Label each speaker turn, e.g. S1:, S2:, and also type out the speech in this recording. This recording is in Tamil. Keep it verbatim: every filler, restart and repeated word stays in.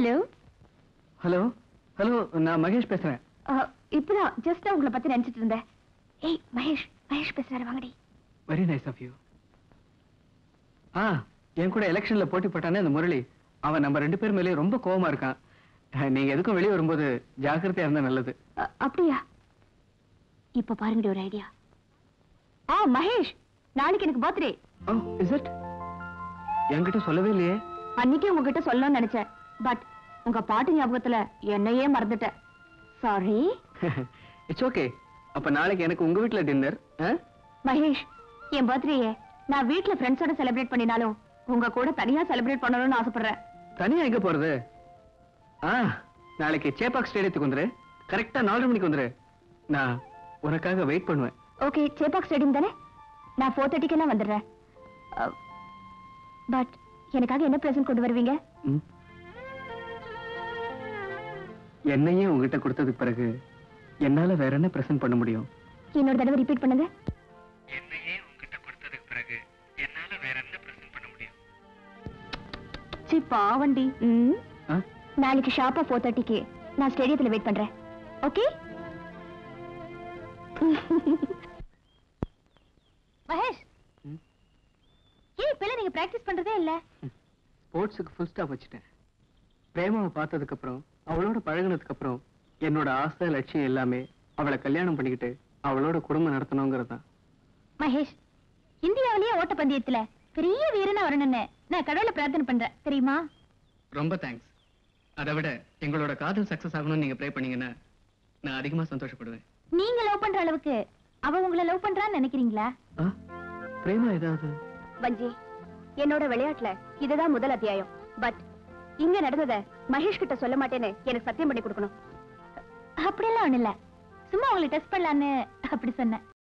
S1: ஹலோ
S2: ஹலோ ஹலோ நான் மகேஷ் பேசுறேன்.
S1: இப்பதான் ஜஸ்ட் உங்களை பத்தி நினைச்சிட்டு இருந்தேன். ஏய் மகேஷ், மகேஷ் பேசுறாரு, வாங்கடி.
S2: Very nice of you. ஆ என் கூட எலெக்ஷன்ல போட்டி போட்டானே அந்த முரளி, அவன் நம்ம ரெண்டு பேர் மேலே ரொம்ப கோவமா இருக்கான். நீங்க எதுக்கும் வெளியே வரும்போது ஜாக்கிரதையா இருந்தா நல்லது.
S1: அப்படியா? இப்ப பாருங்கடி ஒரு ஐடியா. ஆ மகேஷ், நாளைக்கு எனக்கு பர்த்டே.
S2: O is it? என்கிட்ட சொல்லவே இல்லையே.
S1: அன்னைக்கே உங்ககிட்ட சொல்லணும்னு நினைச்சேன், பட் உங்க பாட்டு ஞாபகத்துல என்னையே மறந்துட்டேன். சாரி.
S2: It's okay. அப்ப நாளைக்கு எனக்கு உங்க வீட்ல டின்னர்.
S1: மகேஷ், என் பர்த்டேயே நான் வீட்ல ஃப்ரெண்ட்ஸோட செலிப்ரேட் பண்ணினாலும் உங்க கூட தனியா செலிப்ரேட் பண்ணணும்னு ஆசைப்படுறேன்.
S2: தனியா எங்க போறது? ஆ நாளைக்கு சேப்பாக் ஸ்டேடியத்துக்கு வந்துரு. கரெக்டா நாலரை மணிக்கு வந்துரு. நான் உனக்காக வெயிட் பண்ணுவேன்.
S1: ஓகே, சேப்பாக் ஸ்டேடியம் தானே? நான் ஃபோர் தேர்ட்டிக்கெல்லாம் வந்துடுறேன். பட் எனக்காக என்ன பிரசன்ட் கொண்டு வருவீங்க?
S2: என்னையே உங்ககிட்ட கொடுத்ததுக்கு பிறகு என்னால வேற என்ன பிரசன்ட் பண்ண முடியும்?
S1: இன்னொரு தடவை ரிப்பீட் பண்ணுங்க.
S2: என்னையே உங்ககிட்ட கொடுத்ததுக்கு பிறகு என்னால வேற என்ன பிரசன்ட் பண்ண முடியும்?
S1: சி பாவண்டி. நாளைக்கு ஷார்ப்பா ஃபோர் தேர்ட்டிக்கு நான் ஸ்டேடியத்துல வெயிட் பண்றேன். ஓகே மகேஷ், ஏன் இப்ப நீங்க பிராக்டிஸ் பண்றதே இல்ல?
S2: ஸ்போர்ட்ஸுக்கு ஃபுல் ஸ்டாப் வச்சுட்டேன். பிரேமாவை பார்த்ததுக்கு அப்புறம், அவளோட பழகினதுக்கு அப்புறம் என்னோட ஆசை லட்சியம் எல்லாமே அவளை கல்யாணம் பண்ணிக்கிட்டு அவளோட குடும்பம் நடத்தணுங்கிறது தான்.
S1: மகேஷ், இந்தியாவிலேயே ஓட்டப்பந்தயத்துல பெரிய வீரனா வரணும்னு நான் கடவுளை பிரார்த்தனை பண்றேன், தெரியுமா?
S2: ரொம்ப தேங்க்ஸ். அதை விட எங்களோட காதல் சக்சஸ் ஆகணும்னு நீங்க ப்ரே பண்ணீங்கன்னா நான் அதிகமா சந்தோஷப்படுவேன்.
S1: நீங்க லவ் பண்ற அளவுக்கு அவ உங்களை லவ் பண்றான்னு நினைக்கிறீங்களா?
S2: பிரேமா ஏதாவது?
S1: வஞ்சி, என்னோட விளையாட்டுல இதுதான் முதல் அத்தியாயம். பட் இங்க நடந்தத மகேஷ் கிட்ட சொல்ல மாட்டேன்னு எனக்கு சத்தியம் பண்ணி கொடுக்கணும். அப்படியெல்லாம் ஒண்ணு இல்ல, சும்மா உங்களை டெஸ்ட் பண்ணலான்னு அப்படி சொன்னேன்.